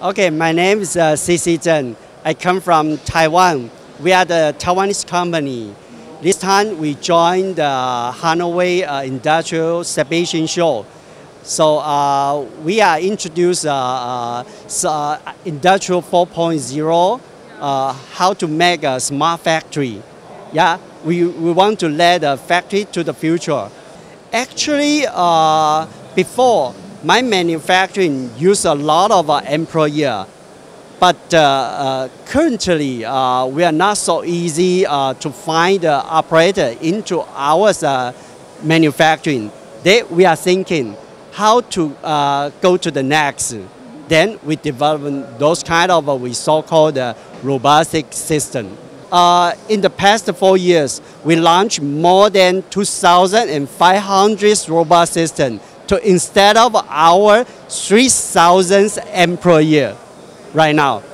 Okay, my name is Cheng. I come from Taiwan. We are the Taiwanese company. This time we joined the Hannover Industrial Automation Show. So we are introduced Industrial 4.0, how to make a smart factory. Yeah, we want to lead a factory to the future. Actually, before, my manufacturing used a lot of employees, but currently we are not so easy to find the operator into our manufacturing. We are thinking how to go to the next. Then we develop those kind of we so-called robotic system. In the past 4 years, we launched more than 2,500 robot systems instead of our 3,000 employees right now.